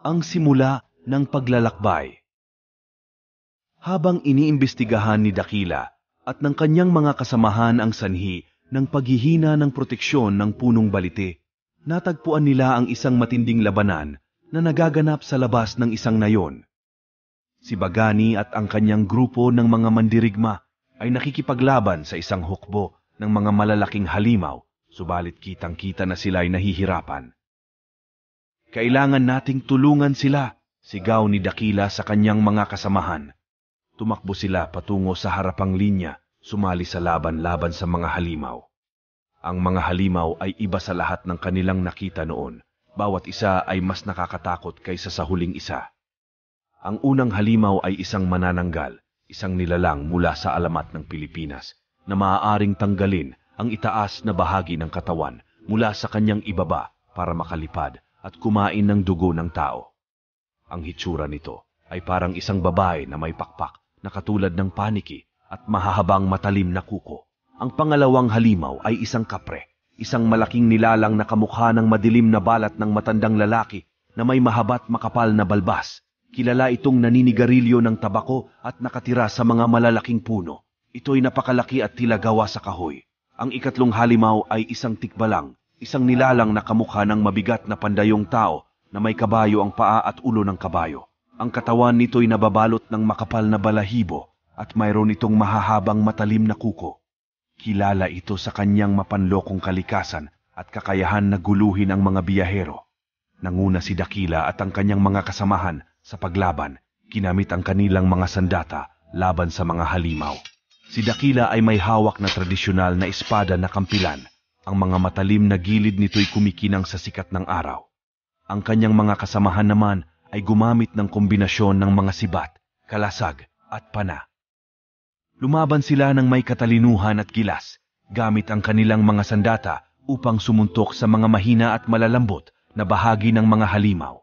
Ang simula ng paglalakbay. Habang iniimbestigahan ni Dakila at ng kanyang mga kasamahan ang sanhi ng paghihina ng proteksyon ng punong balite, natagpuan nila ang isang matinding labanan na nagaganap sa labas ng isang nayon. Si Bagani at ang kanyang grupo ng mga mandirigma ay nakikipaglaban sa isang hukbo ng mga malalaking halimaw, subalit kitang-kita na sila ay nahihirapan. Kailangan nating tulungan sila, sigaw ni Dakila sa kanyang mga kasamahan. Tumakbo sila patungo sa harapang linya, sumali sa laban-laban sa mga halimaw. Ang mga halimaw ay iba sa lahat ng kanilang nakita noon. Bawat isa ay mas nakakatakot kaysa sa huling isa. Ang unang halimaw ay isang manananggal, isang nilalang mula sa alamat ng Pilipinas, na maaaring tanggalin ang itaas na bahagi ng katawan mula sa kanyang ibaba para makalipad at kumain ng dugo ng tao. Ang hitsura nito ay parang isang babae na may pakpak na katulad ng paniki at mahahabang matalim na kuko. Ang pangalawang halimaw ay isang kapre, isang malaking nilalang na kamukha ng madilim na balat ng matandang lalaki na may mahabat makapal na balbas. Kilala itong naninigarilyo ng tabako at nakatira sa mga malalaking puno. Ito'y napakalaki at tila gawa sa kahoy. Ang ikatlong halimaw ay isang tikbalang, isang nilalang na kamukha ng mabigat na pandayong tao na may kabayo ang paa at ulo ng kabayo. Ang katawan nito'y nababalot ng makapal na balahibo at mayroon itong mahahabang matalim na kuko. Kilala ito sa kanyang mapanlokong kalikasan at kakayahan na guluhin ang mga biyahero. Nanguna si Dakila at ang kanyang mga kasamahan sa paglaban, ginamit ang kanilang mga sandata laban sa mga halimaw. Si Dakila ay may hawak na tradisyonal na espada na kampilan. Ang mga matalim na gilid nito'y kumikinang sa sikat ng araw. Ang kanyang mga kasamahan naman ay gumamit ng kombinasyon ng mga sibat, kalasag at pana. Lumaban sila ng may katalinuhan at gilas, gamit ang kanilang mga sandata upang sumuntok sa mga mahina at malalambot na bahagi ng mga halimaw.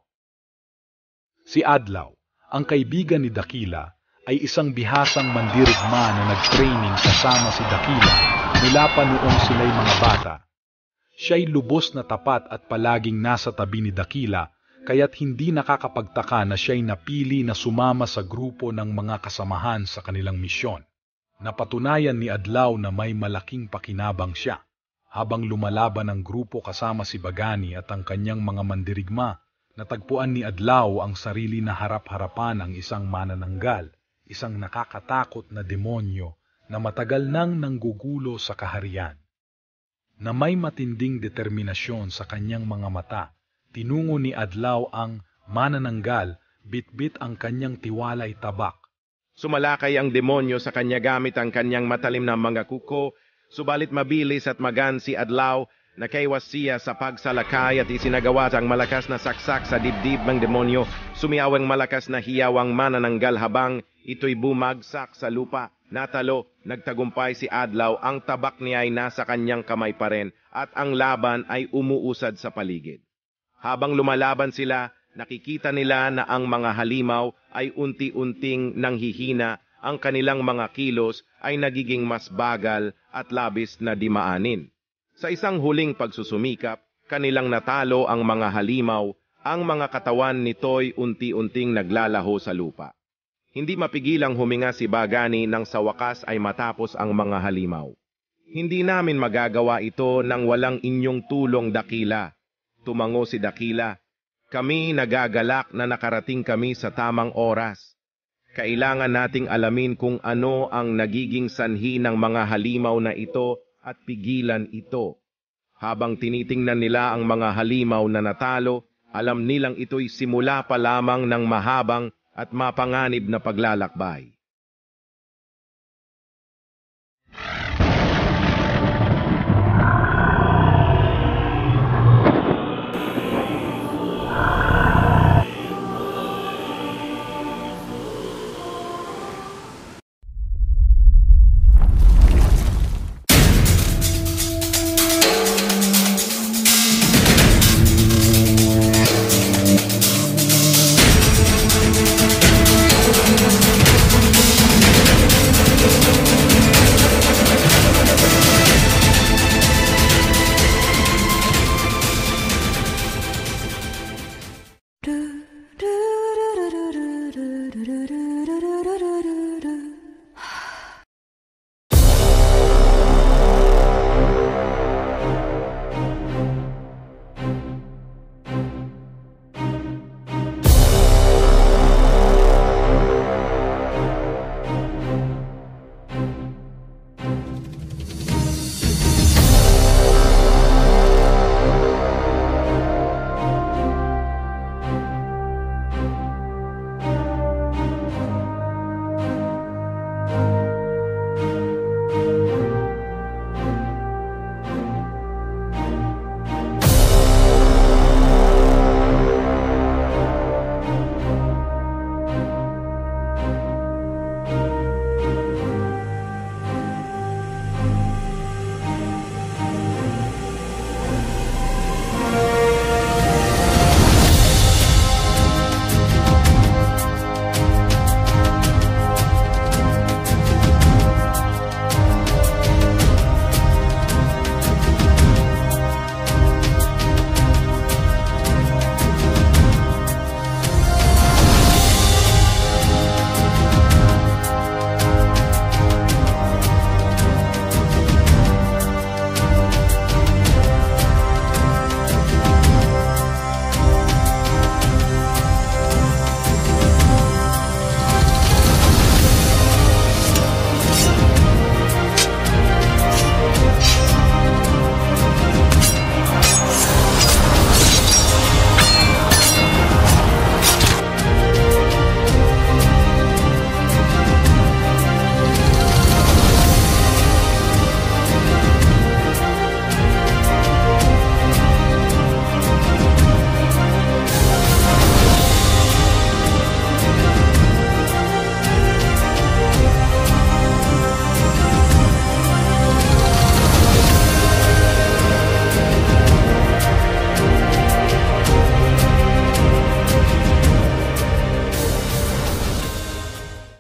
Si Adlaw, ang kaibigan ni Dakila, ay isang bihasang mandirigma na nag-training kasama si Dakila mula pa noong sila'y mga bata. Siya'y lubos na tapat at palaging nasa tabi ni Dakila, kaya't hindi nakakapagtaka na siya'y napili na sumama sa grupo ng mga kasamahan sa kanilang misyon. Napatunayan ni Adlaw na may malaking pakinabang siya. Habang lumalaban ang grupo kasama si Bagani at ang kanyang mga mandirigma, natagpuan ni Adlaw ang sarili na harap-harapan ng isang manananggal, isang nakakatakot na demonyo na matagal nang nanggugulo sa kaharian. Na may matinding determinasyon sa kanyang mga mata, tinungo ni Adlaw ang manananggal, bitbit ang kanyang tiwalay tabak. Sumalakay ang demonyo sa kanya gamit ang kanyang matalim na mga kuko, subalit mabilis at magan si Adlaw, nakaiwas siya sa pagsalakay at isinagawa ang malakas na saksak sa dibdib ng demonyo. Sumiyaw ang malakas na hiyawang manananggal habang ito'y bumagsak sa lupa. Natalo, nagtagumpay si Adlaw, ang tabak niya ay nasa kanyang kamay pa rin at ang laban ay umuusad sa paligid. Habang lumalaban sila, nakikita nila na ang mga halimaw ay unti-unting nanghihina, ang kanilang mga kilos ay nagiging mas bagal at labis na dimaanin. Sa isang huling pagsusumikap, kanilang natalo ang mga halimaw, ang mga katawan nito'y unti-unting naglalaho sa lupa. Hindi mapigilang huminga si Bagani nang sa wakas ay matapos ang mga halimaw. Hindi namin magagawa ito nang walang inyong tulong, Dakila. Tumango si Dakila. Kami nagagalak na nakarating kami sa tamang oras. Kailangan nating alamin kung ano ang nagiging sanhi ng mga halimaw na ito at pigilan ito. Habang tinitingnan nila ang mga halimaw na natalo, alam nilang ito'y simula pa lamang ng mahabang at mapanganib na paglalakbay.